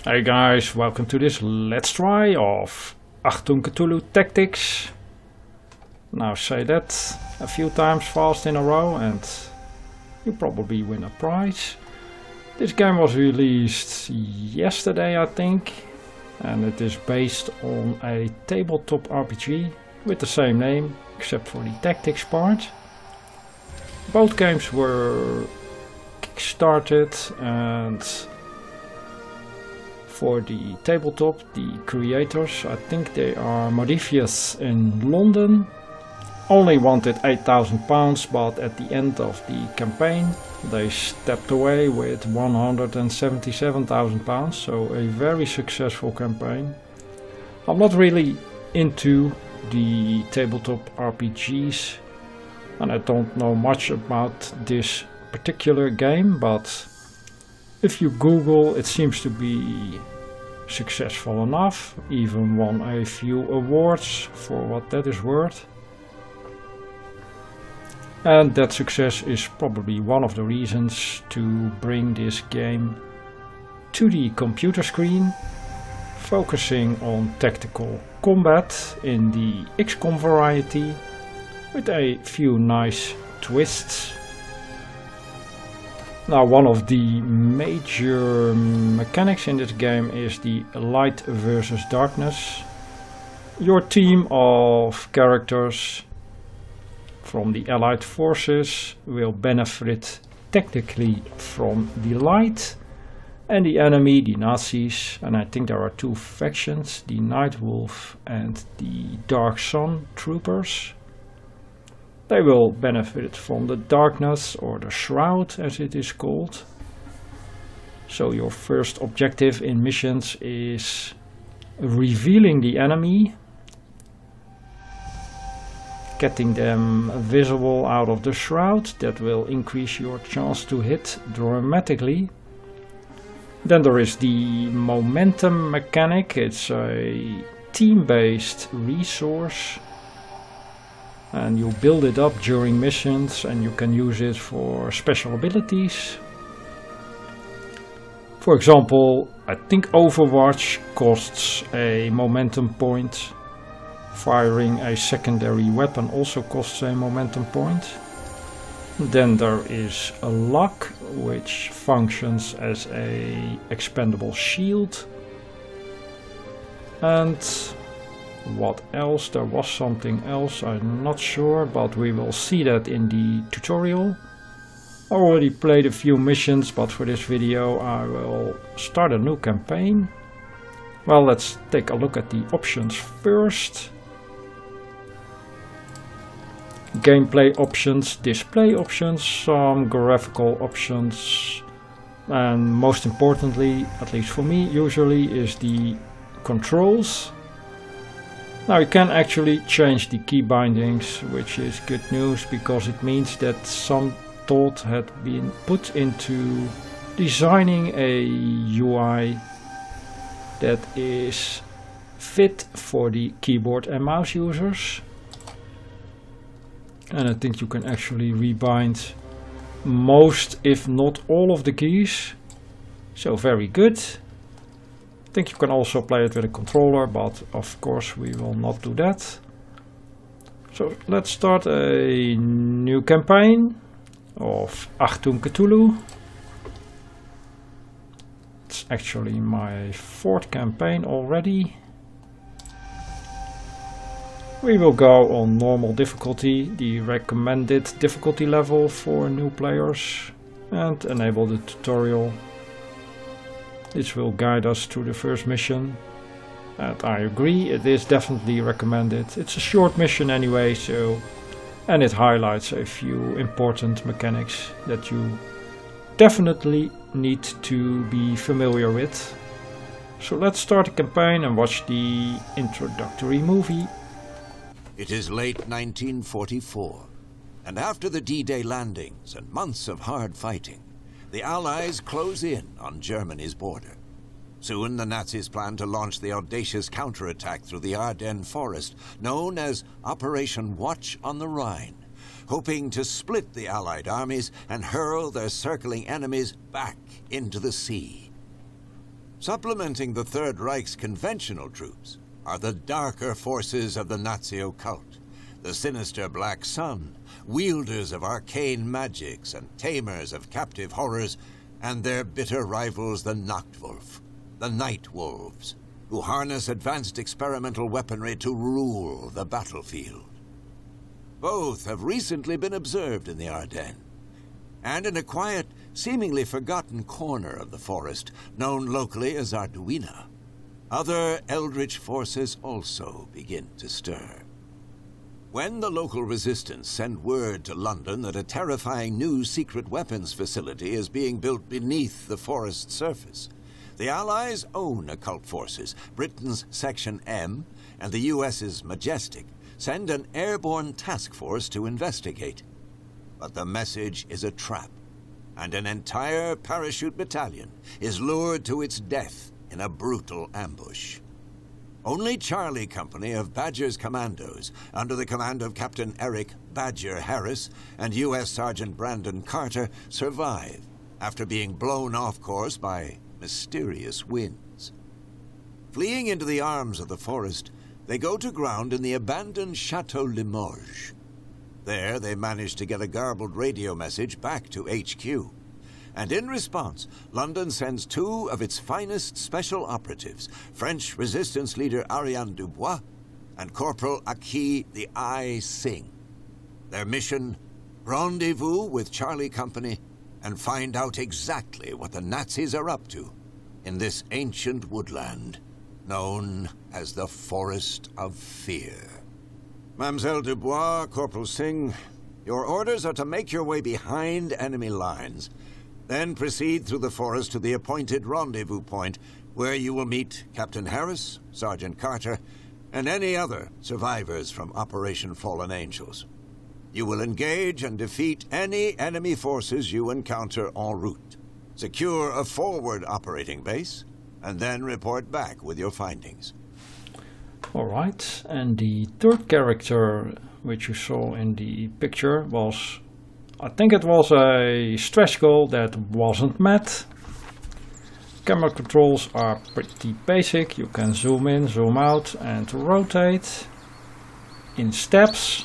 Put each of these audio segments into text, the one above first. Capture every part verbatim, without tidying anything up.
Hey guys, welcome to this Let's Try of Achtung Cthulhu Tactics. Now say that a few times fast in a row and you probably win a prize. This game was released yesterday, I think, and it is based on a tabletop R P G with the same name, except for the tactics part. Both games were kickstarted, and for the tabletop, the creators, I think they are Modifius in London, only wanted eight thousand pounds, but at the end of the campaign they stepped away with one hundred seventy-seven thousand pounds, so a very successful campaign. I'm not really into the tabletop R P Gs and I don't know much about this particular game, but if you Google, it seems to be successful enough, even won a few awards for what that is worth. And that success is probably one of the reasons to bring this game to the computer screen, focusing on tactical combat in the X COM variety with a few nice twists. Now, one of the major mechanics in this game is the light versus darkness. Your team of characters from the Allied forces will benefit tactically from the light, and the enemy, the Nazis, and I think there are two factions, the Nightwolf and the Dark Sun troopers. They will benefit from the darkness, or the shroud as it is called. So your first objective in missions is revealing the enemy, getting them visible out of the shroud. That will increase your chance to hit dramatically. Then there is the momentum mechanic. It's a team-based resource, and you build it up during missions and you can use it for special abilities. For example, I think Overwatch costs a momentum point. Firing a secondary weapon also costs a momentum point. Then there is a luck, which functions as a expendable shield. And what else? There was something else, I'm not sure, but we will see that in the tutorial. I already played a few missions, but for this video I will start a new campaign. Well, let's take a look at the options first. Gameplay options, display options, some graphical options, and most importantly, at least for me usually, is the controls. Now you can actually change the key bindings, which is good news because it means that some thought had been put into designing a U I that is fit for the keyboard and mouse users. And I think you can actually rebind most, if not all, of the keys. So very good. I think you can also play it with a controller, but of course we will not do that. So let's start a new campaign of Achtung Cthulhu. It's actually my fourth campaign already. We will go on normal difficulty, the recommended difficulty level for new players, and enable the tutorial. This will guide us through the first mission, and I agree, it is definitely recommended. It's a short mission anyway, so, and it highlights a few important mechanics that you definitely need to be familiar with. So let's start the campaign and watch the introductory movie. It is late nineteen forty-four, and after the D-Day landings and months of hard fighting, the Allies close in on Germany's border. Soon the Nazis plan to launch the audacious counterattack through the Ardennes forest, known as Operation Watch on the Rhine, hoping to split the Allied armies and hurl their circling enemies back into the sea. Supplementing the Third Reich's conventional troops are the darker forces of the Nazi occult, the sinister Black Sun, wielders of arcane magics and tamers of captive horrors, and their bitter rivals the Nachtwolf, the Night Wolves, who harness advanced experimental weaponry to rule the battlefield. Both have recently been observed in the Ardennes, and in a quiet, seemingly forgotten corner of the forest, known locally as Arduina, other eldritch forces also begin to stir. When the local resistance send word to London that a terrifying new secret weapons facility is being built beneath the forest's surface, the Allies' own occult forces, Britain's Section M and the U S's Majestic, send an airborne task force to investigate. But the message is a trap, and an entire parachute battalion is lured to its death in a brutal ambush. Only Charlie Company of Badger's Commandos, under the command of Captain Eric Badger Harris and U S Sergeant Brandon Carter, survive after being blown off course by mysterious winds. Fleeing into the arms of the forest, they go to ground in the abandoned Chateau Limoges. There, they manage to get a garbled radio message back to H Q. And in response, London sends two of its finest special operatives, French resistance leader Ariane Dubois and Corporal Aki the Eye Singh. Their mission, rendezvous with Charlie Company and find out exactly what the Nazis are up to in this ancient woodland known as the Forest of Fear. Mademoiselle Dubois, Corporal Singh, your orders are to make your way behind enemy lines, then proceed through the forest to the appointed rendezvous point, where you will meet Captain Harris, Sergeant Carter, and any other survivors from Operation Fallen Angels. You will engage and defeat any enemy forces you encounter en route. Secure a forward operating base, and then report back with your findings. Alright, and the third character which you saw in the picture was, I think it was a stretch goal that wasn't met. Camera controls are pretty basic. You can zoom in, zoom out and rotate in steps.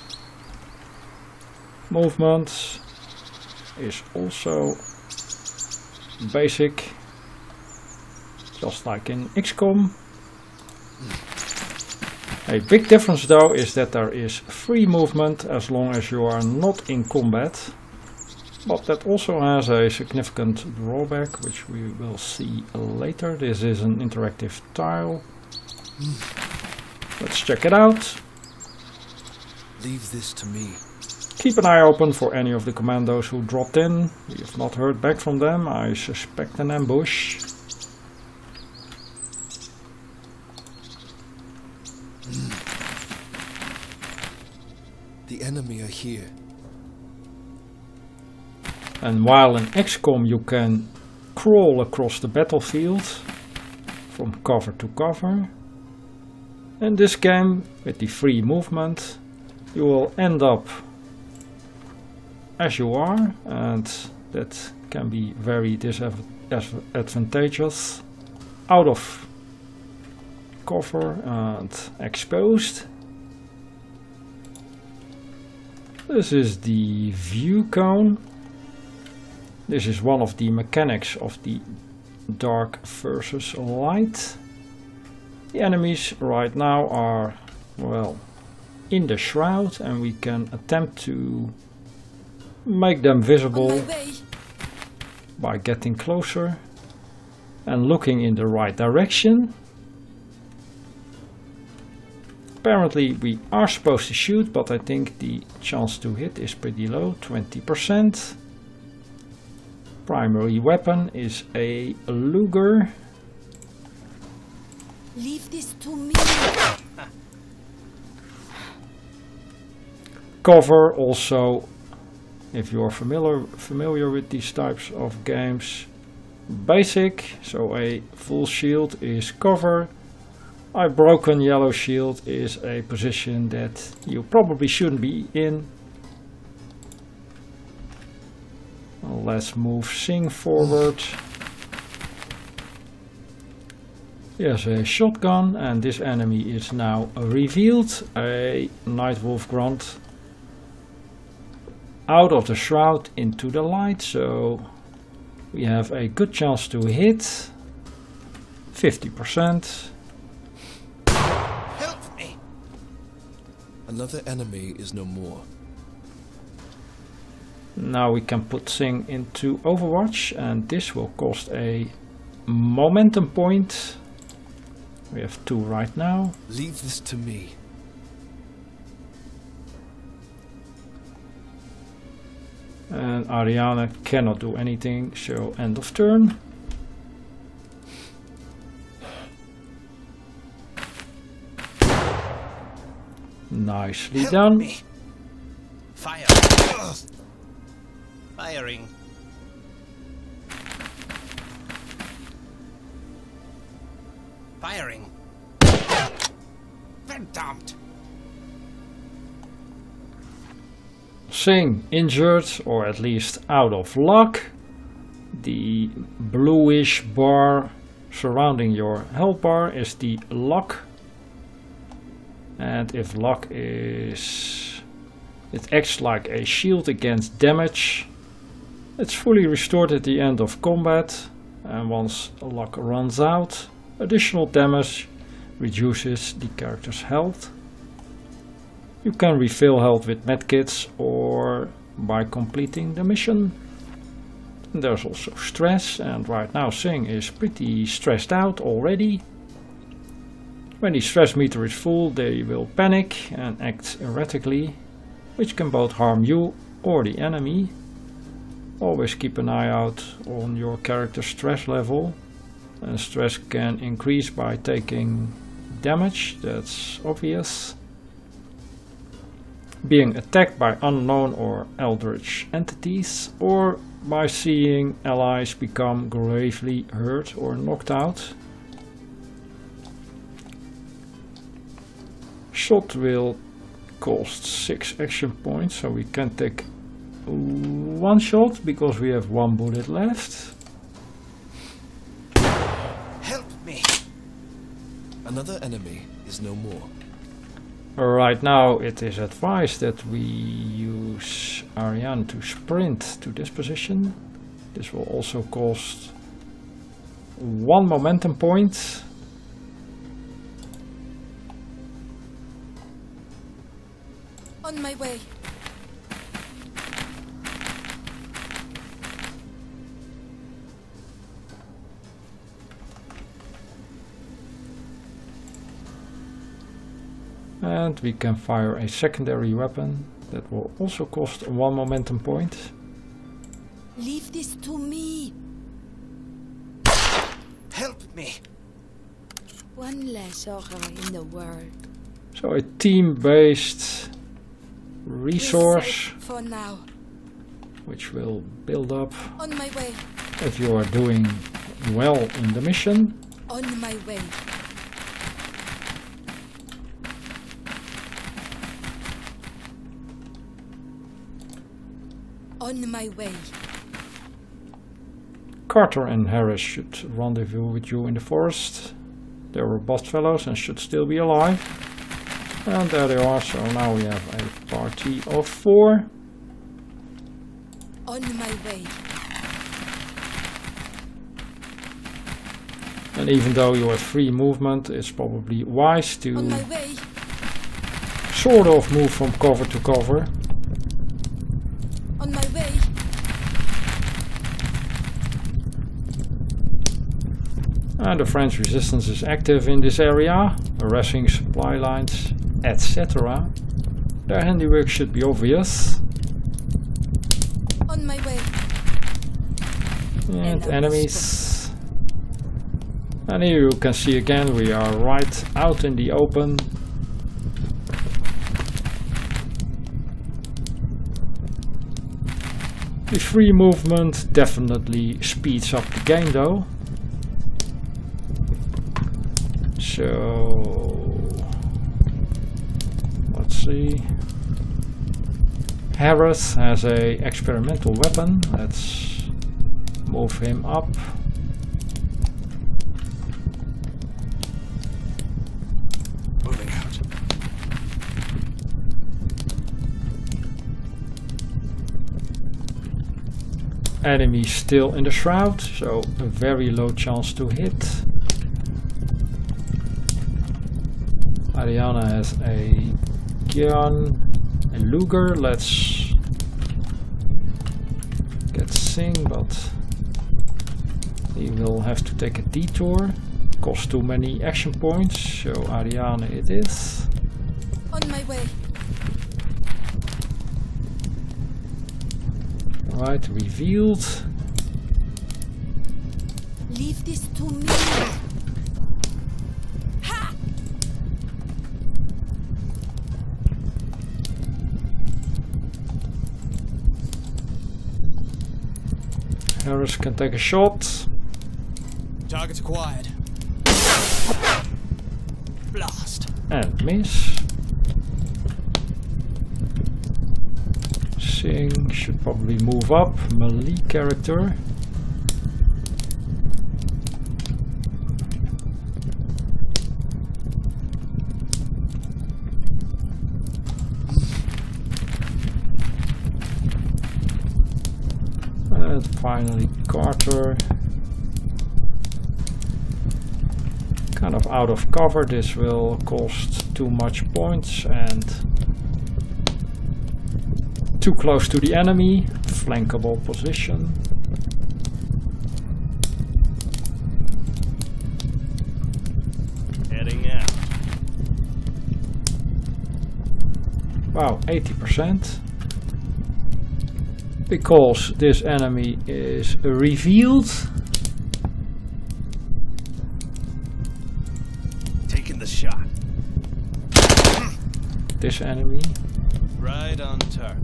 Movement is also basic, just like in X COM. A big difference though is that there is free movement as long as you are not in combat. But that also has a significant drawback, which we will see later. This is an interactive tile. Let's check it out. Leave this to me. Keep an eye open for any of the commandos who dropped in. We have not heard back from them. I suspect an ambush. The enemy are here. And while in X COM you can crawl across the battlefield from cover to cover, in this game with the free movement you will end up as you are, and that can be very disadvantageous, out of cover and exposed. This is the view cone. This is one of the mechanics of the dark versus light. The enemies right now are, well, in the shroud, and we can attempt to make them visible by getting closer and looking in the right direction. Apparently we are supposed to shoot, but I think the chance to hit is pretty low, twenty percent. Primary weapon is a Luger. Leave this to me. Cover also, if you are familiar familiar with these types of games, basic, so a full shield is cover. A broken yellow shield is a position that you probably shouldn't be in. Let's move Singh forward. He has a shotgun, and this enemy is now revealed, a Nightwolf Grunt. Out of the shroud into the light, so we have a good chance to hit. fifty percent. Help me! Another enemy is no more. Now we can put Sing into Overwatch, and this will cost a momentum point. We have two right now. Leave this to me. And Ariana cannot do anything, so end of turn. Nicely Help done. me. Fire! Ugh. Firing. Firing. Been dumped. Sing injured, or at least out of luck. The bluish bar surrounding your health bar is the luck. And if luck is... it acts like a shield against damage. It's fully restored at the end of combat. And once luck runs out, additional damage reduces the character's health. You can refill health with medkits or by completing the mission. And there's also stress, and right now Sing is pretty stressed out already. When the stress meter is full, they will panic and act erratically, which can both harm you or the enemy. Always keep an eye out on your character's stress level. And stress can increase by taking damage, that's obvious. Being attacked by unknown or eldritch entities, or by seeing allies become gravely hurt or knocked out. Shot will cost six action points, so we can take one shot because we have one bullet left. Help me! Another enemy is no more. Right now it is advised that we use Ariane to sprint to this position. This will also cost one momentum point. On my way. And we can fire a secondary weapon that will also cost one momentum point. Leave this to me. Help me! One less horror in the world. So a team-based resource Safe for now. which will build up On my way. if you are doing well in the mission. On my way. On my way. Carter and Harris should rendezvous with you in the forest. They were robust fellows and should still be alive. And there they are, so now we have a party of four. On my way. And even though you have free movement, it's probably wise to On my way. sort of move from cover to cover. On my way. And the French resistance is active in this area, harassing supply lines, et cetera. Their handiwork should be obvious. On my way. And enemies. And here you can see again we are right out in the open. The free movement definitely speeds up the game though. So let's see. Harris has a experimental weapon. Let's move him up. enemy still in the shroud, so a very low chance to hit. Ariana has a gun, a Luger. Let's get Sing, but he will have to take a detour. Costs too many action points, so Ariana it is. On my way. Right, revealed. Leave this to me. Ha! Harris can take a shot. Target acquired. Blast. And miss. Sing should probably move up. Melee character. And finally Carter. Kind of out of cover. This will cost too much points and too close to the enemy. Flankable position. Heading out. Wow, eighty percent. Because this enemy is revealed. Taking the shot. This enemy. Right on target.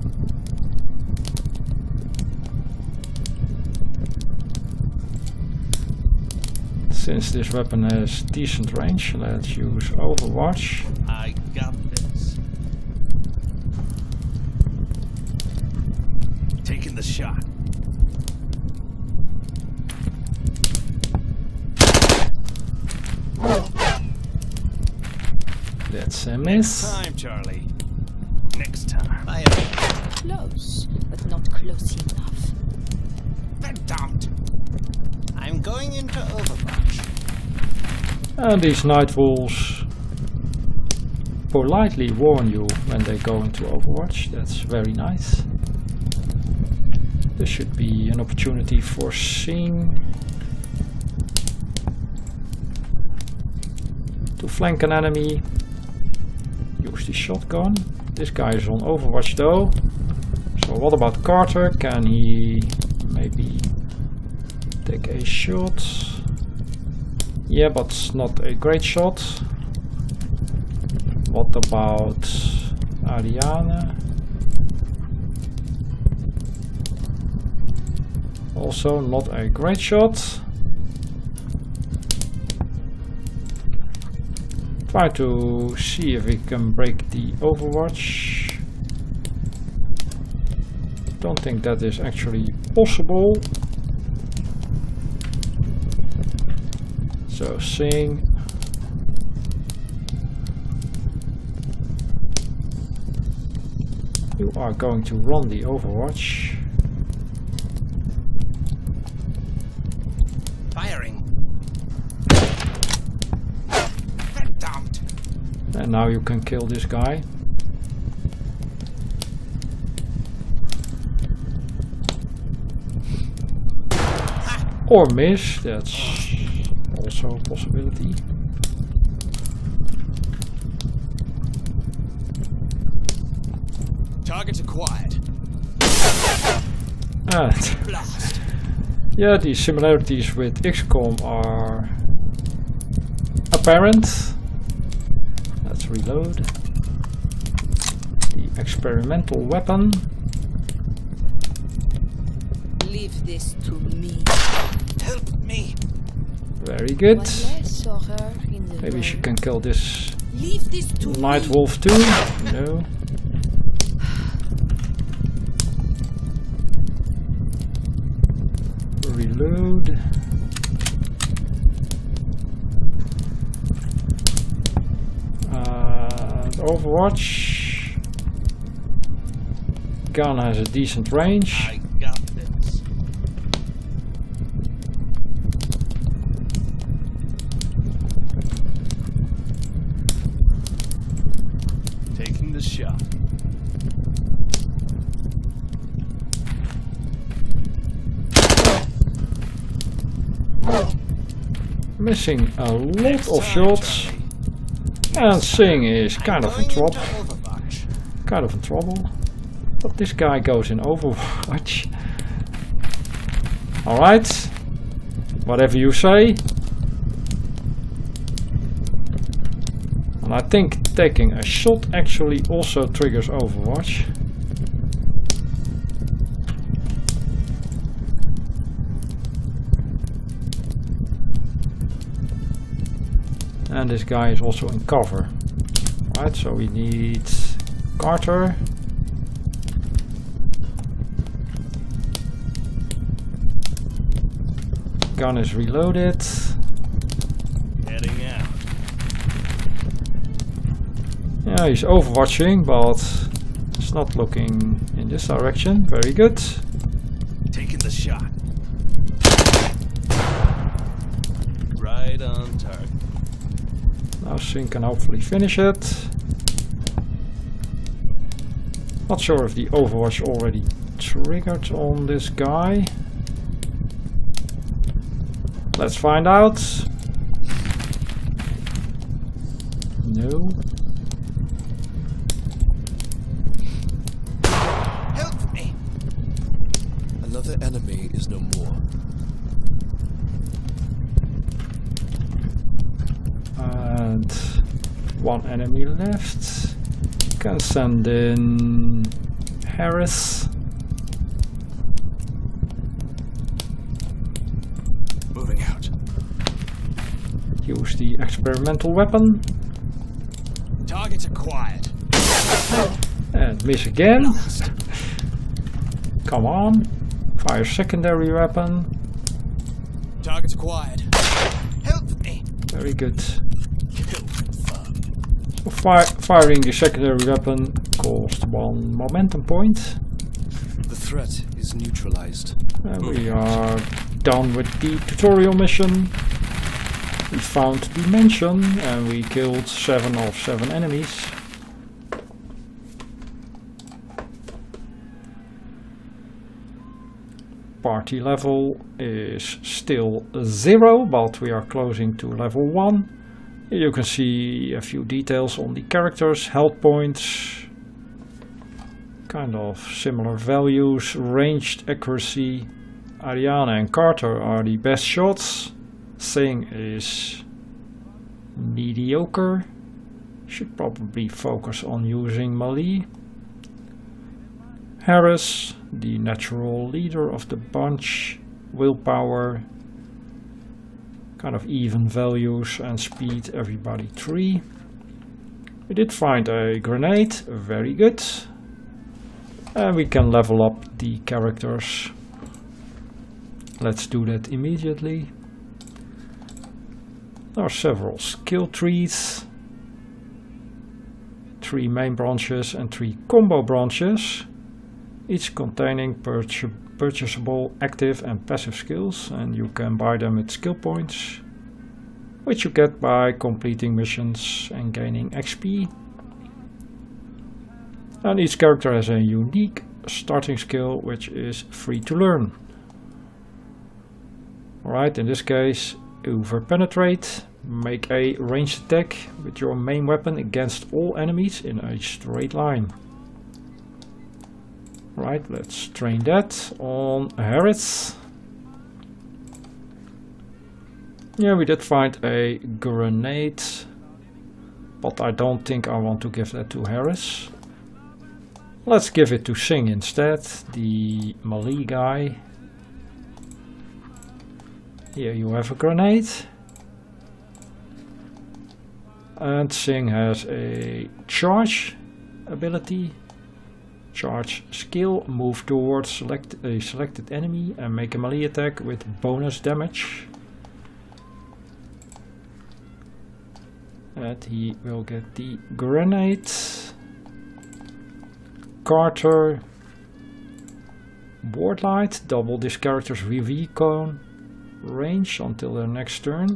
Since this weapon has decent range, let's use Overwatch. I got this. Taking the shot. That's a miss. Time, Charlie. Next time. I am Close, but not close enough. dumped. I'm going into Overwatch. And these Night Wolves politely warn you when they go into Overwatch. That's very nice. This should be an opportunity for Sing to flank an enemy. Use the shotgun. This guy is on Overwatch though. So what about Carter? Can he maybe take a shot? Yeah, but not a great shot. What about Ariana? Also not a great shot. Try to see if we can break the Overwatch. Don't think that is actually possible. So Sing. You are going to run the Overwatch. Firing. Dumped. And now you can kill this guy. Or miss, that's also a possibility. Target acquired. And Blast. yeah, the similarities with X COM are apparent. Let's reload. The experimental weapon. Leave this to me. Help me. Very good. One less horror in the Maybe she world. can kill this Leave this to Night me. Wolf too. No. Reload. Uh, Overwatch. Gun has a decent range. I got this. Missing a lot of shots. And Singh is kind of in trouble. Kind of in trouble. But this guy goes in Overwatch. Alright. Whatever you say. And I think taking a shot actually also triggers Overwatch. And this guy is also in cover. Right, so we need Carter. Gun is reloaded. Heading out. Yeah, he's overwatching, but it's not looking in this direction. Very good. Taking the shot. Right on target. Now Singh can hopefully finish it. Not sure if the Overwatch already triggered on this guy. Let's find out. No. Help me! Another enemy is no more. And one enemy left. Can send in Harris. Moving out. Use the experimental weapon. Targets acquired. And miss again. Come on. Fire secondary weapon. Targets acquired. Help me! Very good. Kill confirmed. So fi firing the secondary weapon cost one momentum point. The threat is neutralized. And we are done with the tutorial mission. We found Dimension and we killed seven of seven enemies. Party level is still zero, but we are closing to level one. Here you can see a few details on the characters, health points, kind of similar values, ranged accuracy. Ariana and Carter are the best shots. Singh is mediocre. Should probably focus on using melee. Harris, the natural leader of the bunch, willpower, kind of even values, and speed, everybody three. We did find a grenade, very good. And we can level up the characters. Let's do that immediately. There are several skill trees. Three main branches and three combo branches. Each containing purch purchasable active and passive skills, and you can buy them with skill points, which you get by completing missions and gaining X P. And each character has a unique starting skill which is free to learn. Alright, in this case, Over Penetrate. Make a ranged attack with your main weapon against all enemies in a straight line. Right, let's train that on Harris. Yeah, we did find a grenade, but I don't think I want to give that to Harris. Let's give it to Singh instead, the melee guy. Here you have a grenade. And Singh has a charge ability. Charge skill, move towards select a selected enemy and make a melee attack with bonus damage. And he will get the grenade. Carter, Ward Light, double this character's recon range until their next turn.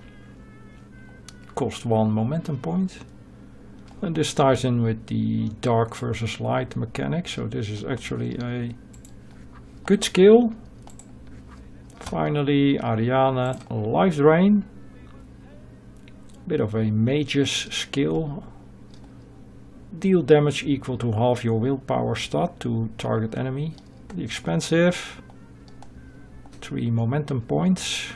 Cost one momentum point. And this ties in with the dark versus light mechanic, so this is actually a good skill. Finally, Ariane, Life Drain. Bit of a mage's skill. Deal damage equal to half your willpower stat to target enemy. The expensive. Three momentum points.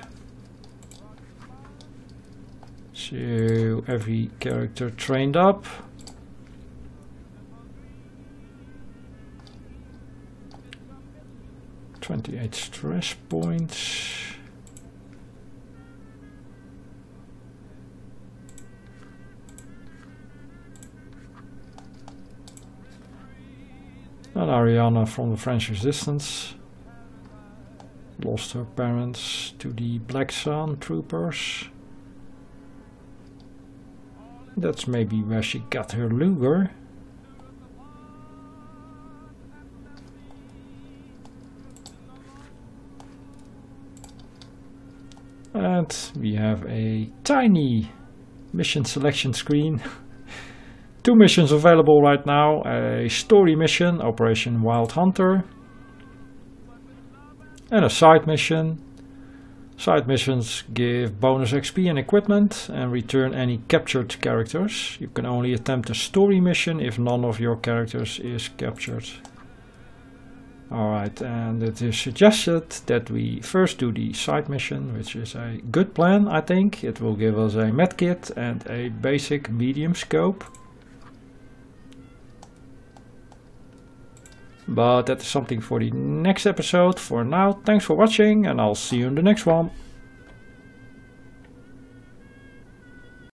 So every character trained up. twenty-eight stress points. And Ariana from the French Resistance lost her parents to the Black Sun troopers. That's maybe where she got her Luger. And we have a tiny mission selection screen. Two missions available right now. A story mission, Operation Wild Hunter. And a side mission. Side missions give bonus X P and equipment and return any captured characters. You can only attempt a story mission if none of your characters is captured. Alright, and it is suggested that we first do the side mission, which is a good plan, I think. It will give us a medkit and a basic medium scope. But that is something for the next episode. For now, thanks for watching and I'll see you in the next one.